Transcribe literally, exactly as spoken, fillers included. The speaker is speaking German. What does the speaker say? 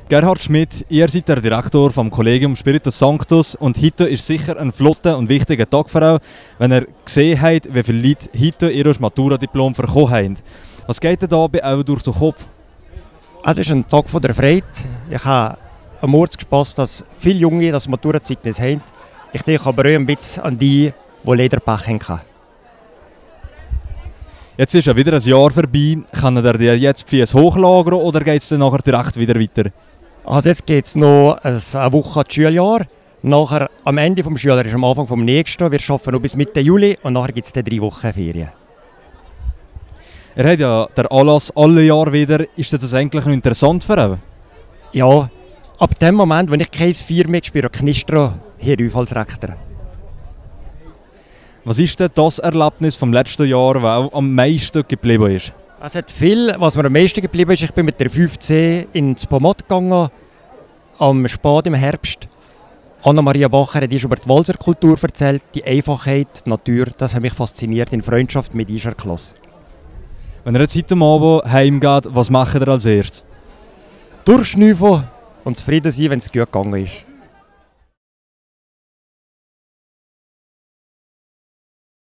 Gerhard Schmidt, ihr seid der Direktor vom Collegium Spiritus Sanctus und heute ist sicher ein flotter und wichtiger Tag für euch, wenn ihr gesehen habt, wie viele Leute heute ihr Matura-Diplom bekommen haben. Was geht denn da bei euch durch den Kopf? Es ist ein Tag der Freude. Ich habe am Morgen gespasst, dass viele Junge das Maturazeugnis haben. Ich denke aber auch ein bisschen an die, die Lederpech haben. Jetzt ist ja wieder ein Jahr vorbei. Kann ihr dir jetzt die Füße hochlagern oder geht es dann nachher direkt wieder weiter? Also jetzt geht es noch eine Woche ins Schuljahr. Nachher, am Ende des Schuljahres ist am Anfang des nächsten. Wir arbeiten noch bis Mitte Juli und nachher gibt es dann drei Wochen Ferien. Ihr habt ja den Anlass alle Jahre wieder. Ist das eigentlich noch interessant für euch? Ja, ab dem Moment, wenn ich kein Vier mehr spiele, knistern hier auf als Rektor. Was ist denn das Erlebnis vom letzten Jahr, das auch am meisten geblieben ist? Es hat viel, was mir am meisten geblieben ist. Ich bin mit der fünf C ins Pomot gegangen, am Spät im Herbst. Anna-Maria Bacher hat über die Walserkultur erzählt, die Einfachheit, die Natur, das hat mich fasziniert in Freundschaft mit dieser Klasse. Wenn ihr jetzt heute Abend heimgeht, was macht ihr als erstes? Durchschnüffeln und zufrieden sein, wenn es gut gegangen ist.